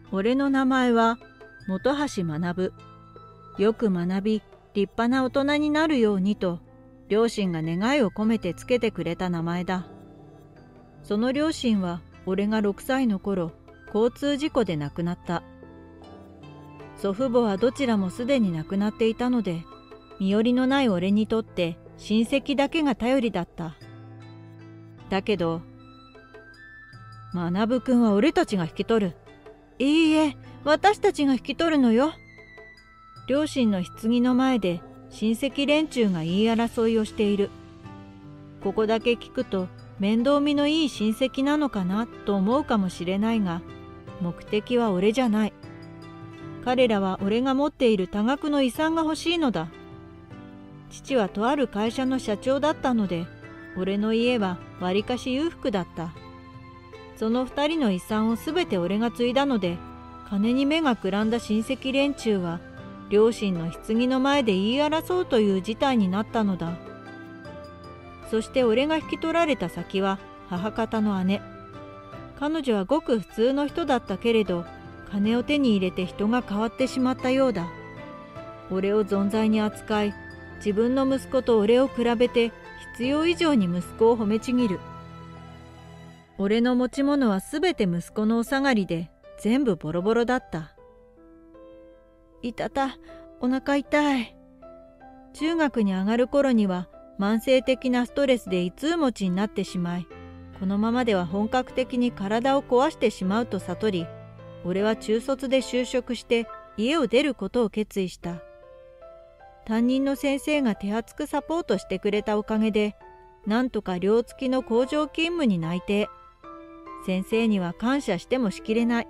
俺の名前は本橋学。よく学び、立派な大人になるようにと、両親が願いを込めてつけてくれた名前だ。その両親は俺が6歳の頃、交通事故で亡くなった。祖父母はどちらもすでに亡くなっていたので、身寄りのない俺にとって親戚だけが頼りだった。だけど、学くんは俺たちが引き取る。いいえ、私たちが引き取るのよ。両親の棺の前で親戚連中が言い争いをしている。ここだけ聞くと面倒見のいい親戚なのかなと思うかもしれないが、目的は俺じゃない。彼らは俺が持っている多額の遺産が欲しいのだ。父はとある会社の社長だったので、俺の家はわりかし裕福だった。その2人の遺産をすべて俺が継いだので、金に目がくらんだ親戚連中は、両親の棺の前で言い争うという事態になったのだ。そして俺が引き取られた先は母方の姉。彼女はごく普通の人だったけれど、金を手に入れて人が変わってしまったようだ。俺を存在に扱い、自分の息子と俺を比べて必要以上に息子を褒めちぎる。俺の持ち物はすべて息子のお下がりで全部ボロボロだった。いたた、お腹痛い。中学に上がる頃には慢性的なストレスで胃痛持ちになってしまい、このままでは本格的に体を壊してしまうと悟り、俺は中卒で就職して家を出ることを決意した。担任の先生が手厚くサポートしてくれたおかげで、なんとか寮付きの工場勤務に内定。先生には感謝してもしきれない。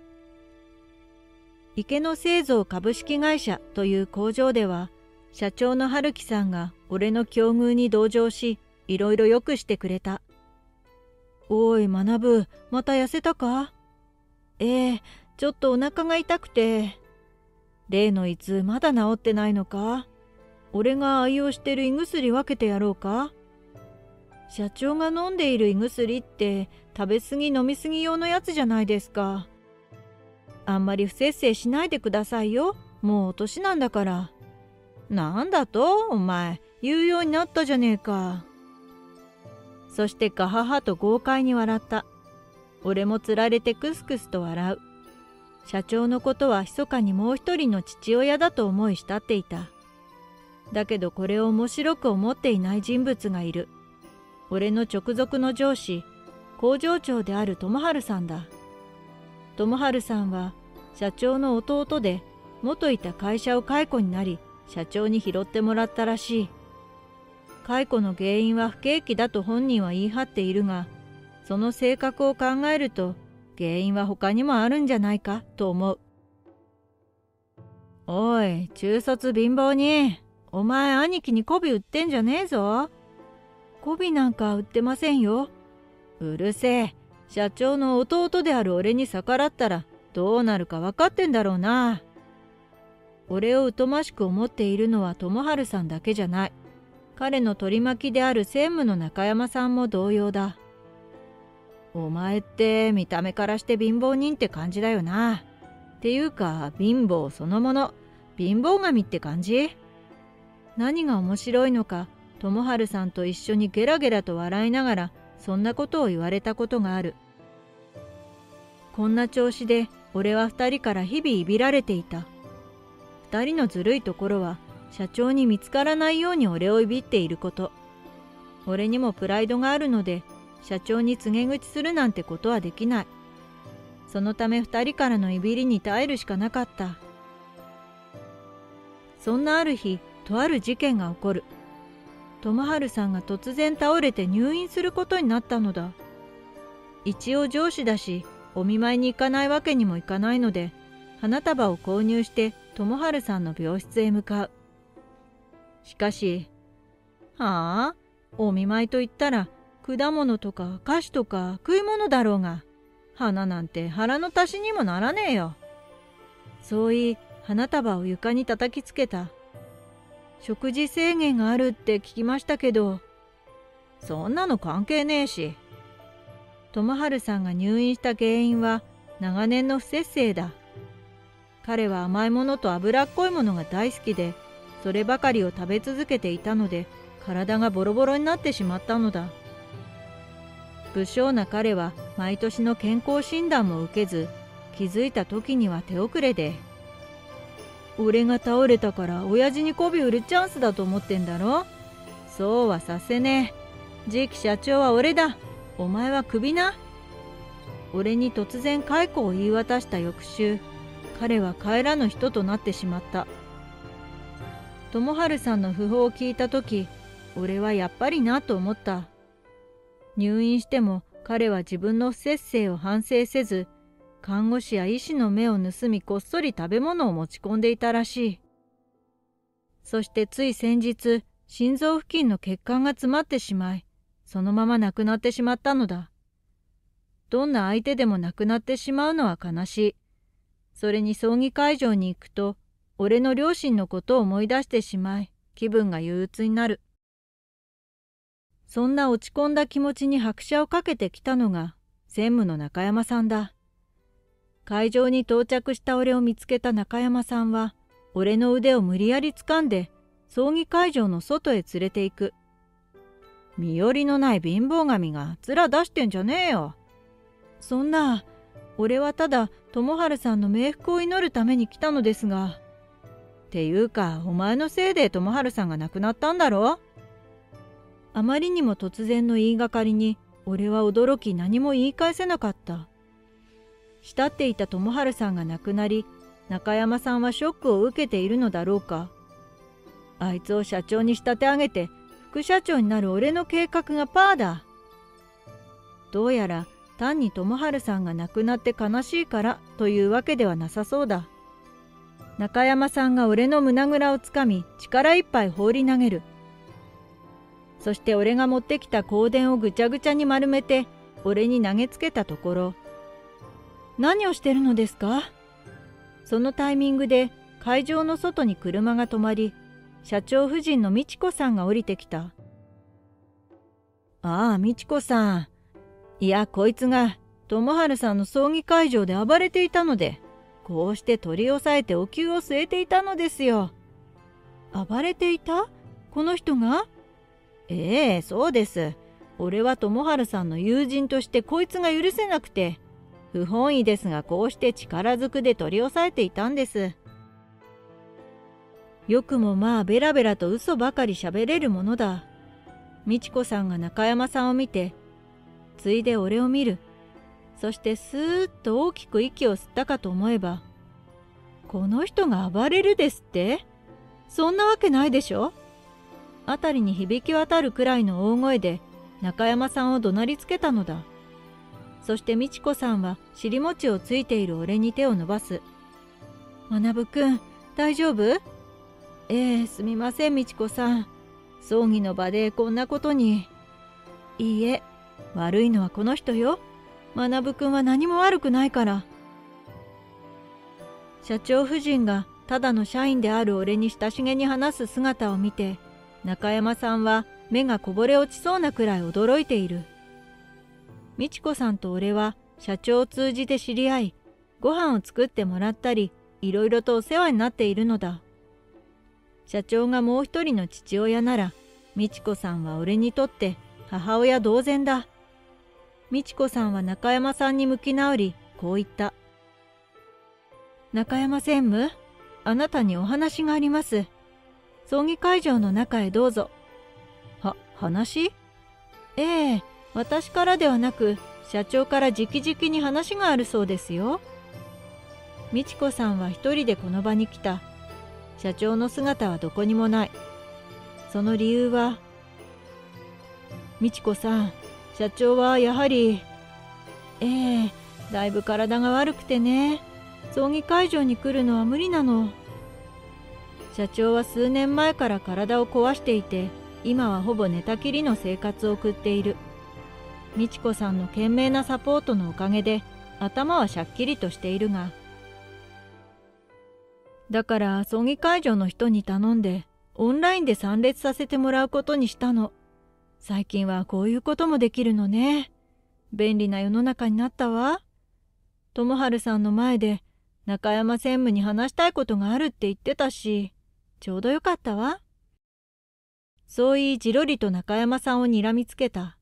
池野製造株式会社という工場では、社長の春樹さんが俺の境遇に同情し、いろいろよくしてくれた。おい学、また痩せたか？ちょっとお腹が痛くて。例の胃痛まだ治ってないのか？俺が愛用してる胃薬分けてやろうか？社長が飲んでいる胃薬って食べ過ぎ飲み過ぎ用のやつじゃないですか。あんまり不摂生しないでくださいよ。もう年なんだから。なんだとお前、言うようになったじゃねえか。そしてガハハと豪快に笑った。俺もつられてクスクスと笑う。社長のことは密かにもう一人の父親だと思い慕っていた。だけどこれを面白く思っていない人物がいる。俺の直属の上司、工場長である友春さんだ。友春さんは社長の弟で、元いた会社を解雇になり、社長に拾ってもらったらしい。解雇の原因は不景気だと本人は言い張っているが、その性格を考えると、原因は他にもあるんじゃないかと思う。おい、中卒貧乏人。お前兄貴に媚び売ってんじゃねえぞ。媚びなんか売ってませんよ。うるせえ。社長の弟である俺に逆らったらどうなるか分かってんだろうな。俺を疎ましく思っているのは友春さんだけじゃない。彼の取り巻きである専務の中山さんも同様だ。お前って見た目からして貧乏人って感じだよな。っていうか貧乏そのもの、貧乏神って感じ。何が面白いのか、友春さんと一緒にゲラゲラと笑いながらそんなことを言われたことがある。こんな調子で俺は2人から日々いびられていた。2人のずるいところは社長に見つからないように俺をいびっていること。俺にもプライドがあるので社長に告げ口するなんてことはできない。そのため2人からのいびりに耐えるしかなかった。そんなある日、とある事件が起こる。友春さんが突然倒れて入院することになったのだ。一応上司だし、お見舞いに行かないわけにもいかないので、花束を購入して友春さんの病室へ向かう。しかし、はあ、お見舞いと言ったら、果物とか菓子とか食い物だろうが、花なんて腹の足しにもならねえよ。そう言い、花束を床に叩きつけた。食事制限があるって聞きましたけど、そんなの関係ねえし。友春さんが入院した原因は長年の不摂生だ。彼は甘いものと脂っこいものが大好きで、そればかりを食べ続けていたので、体がボロボロになってしまったのだ。不精な彼は毎年の健康診断も受けず、気づいた時には手遅れで。俺が倒れたから親父に媚び売るチャンスだと思ってんだろ。そうはさせねえ。次期社長は俺だ。お前はクビな。俺に突然解雇を言い渡した翌週、彼は帰らぬ人となってしまった。友春さんの訃報を聞いた時、俺はやっぱりなと思った。入院しても彼は自分の不摂生を反省せず、看護師や医師の目を盗みこっそり食べ物を持ち込んでいたらしい。そしてつい先日、心臓付近の血管が詰まってしまい、そのまま亡くなってしまったのだ。どんな相手でも亡くなってしまうのは悲しい。それに葬儀会場に行くと、俺の両親のことを思い出してしまい、気分が憂鬱になる。そんな落ち込んだ気持ちに拍車をかけてきたのが、専務の中山さんだ。会場に到着した俺を見つけた中山さんは、俺の腕を無理やり掴んで、葬儀会場の外へ連れて行く。身寄りのない貧乏神が面出してんじゃねえよ。そんな、俺はただ友春さんの冥福を祈るために来たのですが。っていうか、お前のせいで友春さんが亡くなったんだろ。あまりにも突然の言いがかりに、俺は驚き何も言い返せなかった。慕っていた友春さんが亡くなり、中山さんはショックを受けているのだろうか。あいつを社長に仕立て上げて、副社長になる俺の計画がパーだ。どうやら単に友春さんが亡くなって悲しいからというわけではなさそうだ。中山さんが俺の胸ぐらをつかみ、力いっぱい放り投げる。そして俺が持ってきた香典をぐちゃぐちゃに丸めて、俺に投げつけたところ、何をしてるのですか？そのタイミングで会場の外に車が止まり、社長夫人の美智子さんが降りてきた。ああ、美智子さん。いや、こいつが友春さんの葬儀会場で暴れていたので、こうして取り押さえてお灸を据えていたのですよ。暴れていた？この人が？ええ、そうです。俺は友春さんの友人としてこいつが許せなくて、不本意ですがこうして力ずくで取り押さえていたんです。よくもまあベラベラと嘘ばかり喋れるものだ。美智子さんが中山さんを見て、ついで俺を見る。そしてスーッと大きく息を吸ったかと思えば、この人が暴れるですって？そんなわけないでしょ。辺りに響き渡るくらいの大声で中山さんを怒鳴りつけたのだ。そして美智子さんは尻餅をついている俺に手を伸ばす。学くん、大丈夫？すみません美智子さん。葬儀の場でこんなことに。いいえ、悪いのはこの人よ。学くんは何も悪くないから。社長夫人がただの社員である俺に親しげに話す姿を見て、中山さんは目がこぼれ落ちそうなくらい驚いている。美智子さんと俺は社長を通じて知り合い、ご飯を作ってもらったり、いろいろとお世話になっているのだ。社長がもう一人の父親なら、美智子さんは俺にとって母親同然だ。美智子さんは中山さんに向き直り、こう言った。中山専務、あなたにお話があります。葬儀会場の中へどうぞ。話？私からではなく、社長から直々に話があるそうですよ。美智子さんは一人でこの場に来た。社長の姿はどこにもない。その理由は、美智子さん、社長はやはり、だいぶ体が悪くてね、葬儀会場に来るのは無理なの。社長は数年前から体を壊していて、今はほぼ寝たきりの生活を送っている。美智子さんの懸命なサポートのおかげで、頭はしゃっきりとしているが、だから葬儀会場の人に頼んでオンラインで参列させてもらうことにしたの。最近はこういうこともできるのね。便利な世の中になったわ。 友春さんの前で中山専務に話したいことがあるって言ってたし、ちょうどよかったわ。そう言いじろりと中山さんをにらみつけた。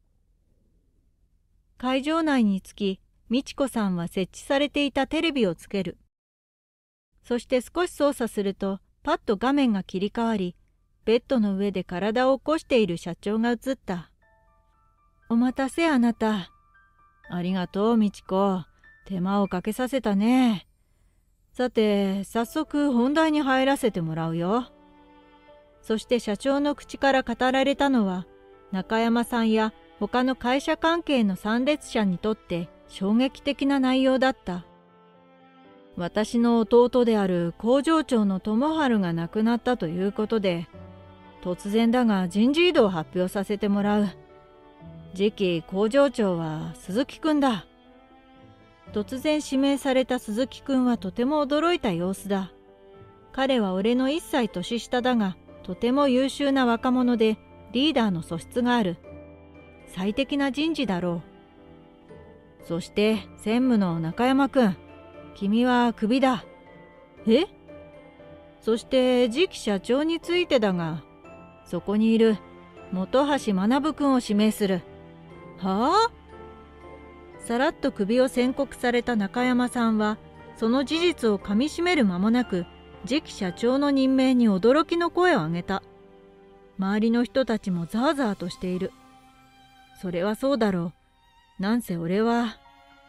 会場内に着き、美智子さんは設置されていたテレビをつける。そして少し操作すると、パッと画面が切り替わり、ベッドの上で体を起こしている社長が映った。お待たせあなた。ありがとう美智子。手間をかけさせたね。さて、早速本題に入らせてもらうよ。そして社長の口から語られたのは、中山さんや他の会社関係の参列者にとって衝撃的な内容だった。私の弟である工場長の友春が亡くなったということで、突然だが人事異動を発表させてもらう。次期工場長は鈴木くんだ。突然指名された鈴木くんはとても驚いた様子だ。彼は俺の1歳年下だが、とても優秀な若者でリーダーの素質がある。最適な人事だろう。そして専務の中山くん、君はクビだ。え？そして次期社長についてだが、そこにいる本橋学くんを指名する。はあ？さらっと首を宣告された中山さんは、その事実をかみしめる間もなく、次期社長の任命に驚きの声を上げた。周りの人たちもザーザーとしている。それはそうだろう。なんせ俺は。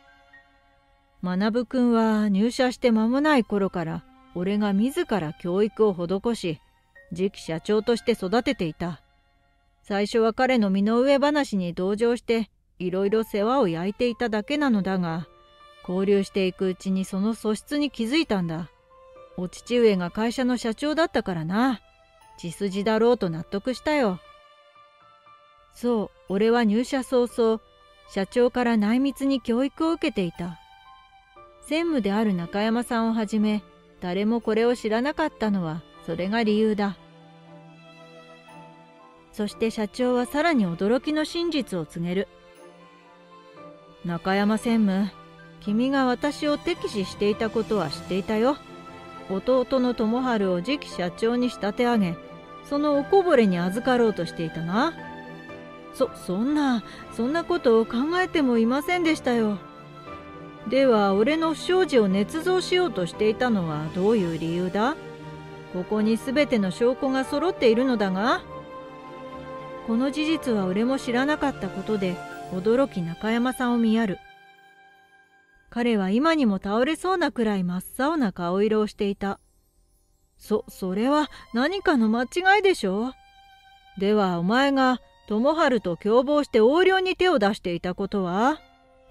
学くんは入社して間もない頃から、俺が自ら教育を施し、次期社長として育てていた。最初は彼の身の上話に同情して、いろいろ世話を焼いていただけなのだが、交流していくうちにその素質に気づいたんだ。お父上が会社の社長だったからな。血筋だろうと納得したよ。そう、俺は入社早々、社長から内密に教育を受けていた。専務である中山さんをはじめ、誰もこれを知らなかったのは、それが理由だ。そして社長はさらに驚きの真実を告げる。中山専務、君が私を敵視していたことは知っていたよ。弟の友春を次期社長に仕立て上げ、そのおこぼれに預かろうとしていたな。そんなことを考えてもいませんでしたよ。では、俺の不祥事を捏造しようとしていたのはどういう理由だ？ここにすべての証拠が揃っているのだが、この事実は俺も知らなかったことで、驚き中山さんを見やる。彼は今にも倒れそうなくらい真っ青な顔色をしていた。それは何かの間違いでしょ？ではお前が友春と共謀して横領に手を出していたことは？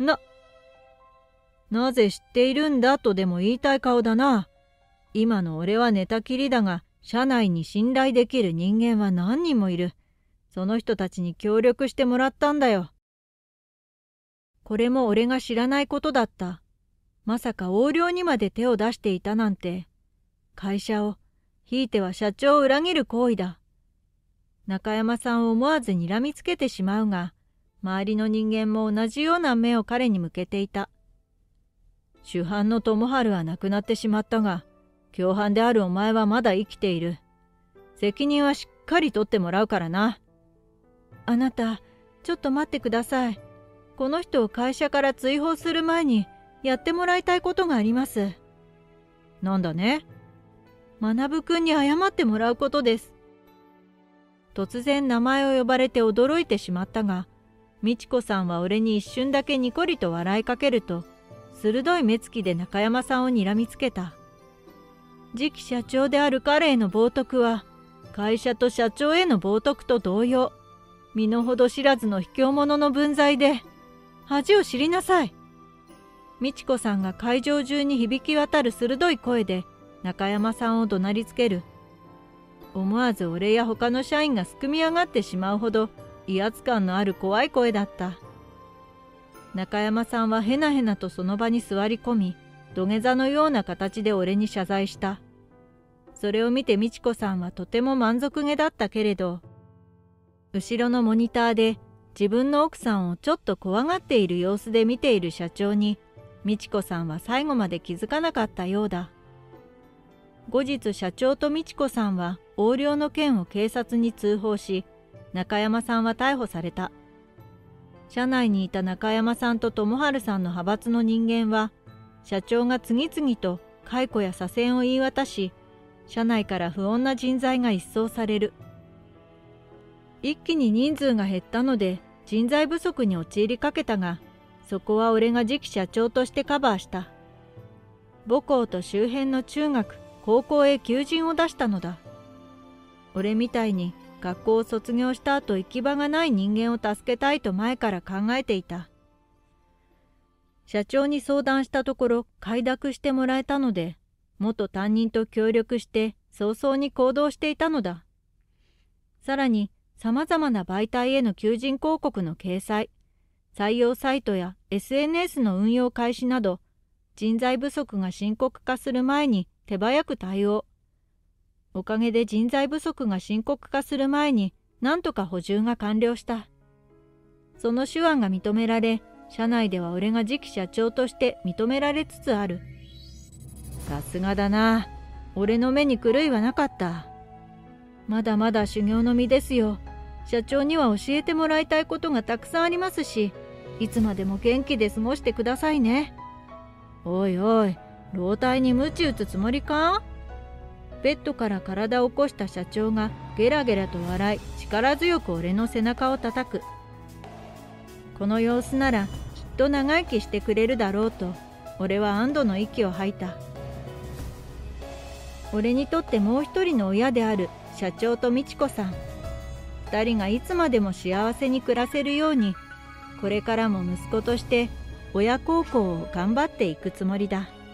なぜ知っているんだとでも言いたい顔だな。今の俺は寝たきりだが、社内に信頼できる人間は何人もいる。その人たちに協力してもらったんだよ。これも俺が知らないことだった。まさか横領にまで手を出していたなんて。会社を、ひいては社長を裏切る行為だ。中山さんを思わず睨みつけてしまうが、周りの人間も同じような目を彼に向けていた。主犯の友春は亡くなってしまったが、共犯であるお前はまだ生きている。責任はしっかり取ってもらうからな。あなた、ちょっと待ってください。この人を会社から追放する前にやってもらいたいことがあります。なんだね？学くんに謝ってもらうことです。突然名前を呼ばれて驚いてしまったが、美智子さんは俺に一瞬だけニコリと笑いかけると、鋭い目つきで中山さんを睨みつけた。次期社長である彼への冒涜は、会社と社長への冒涜と同様、身の程知らずの卑怯者の分際で、恥を知りなさい。美智子さんが会場中に響き渡る鋭い声で中山さんを怒鳴りつける。思わず俺や他の社員がすくみ上がってしまうほど威圧感のある怖い声だった。中山さんはへなへなとその場に座り込み、土下座のような形で俺に謝罪した。それを見て美智子さんはとても満足げだったけれど、後ろのモニターで自分の奥さんをちょっと怖がっている様子で見ている社長に美智子さんは最後まで気づかなかったようだ。後日社長と美智子さんは横領の件を警察に通報し、中山さんは逮捕された。社内にいた中山さんと友春さんの派閥の人間は、社長が次々と解雇や左遷を言い渡し、社内から不穏な人材が一掃される。一気に人数が減ったので人材不足に陥りかけたが、そこは俺が次期社長としてカバーした。母校と周辺の中学、高校へ求人を出したのだ。俺みたいに学校を卒業した後行き場がない人間を助けたいと前から考えていた。社長に相談したところ快諾してもらえたので、元担任と協力して早々に行動していたのだ。さらにさまざまな媒体への求人広告の掲載、採用サイトや SNS の運用開始など、人材不足が深刻化する前に手早く対応。おかげで人材不足が深刻化する前になんとか補充が完了した。その手腕が認められ、社内では俺が次期社長として認められつつある。さすがだな。俺の目に狂いはなかった。まだまだ修行の身ですよ。社長には教えてもらいたいことがたくさんありますし、いつまでも元気で過ごしてくださいね。おいおい、老体に鞭打つつもりか？ベッドから体を起こした社長がゲラゲラと笑い、力強く俺の背中を叩く。この様子ならきっと長生きしてくれるだろうと、俺は安堵の息を吐いた。俺にとってもう一人の親である社長と美智子さん、二人がいつまでも幸せに暮らせるように、これからも息子として親孝行を頑張っていくつもりだ。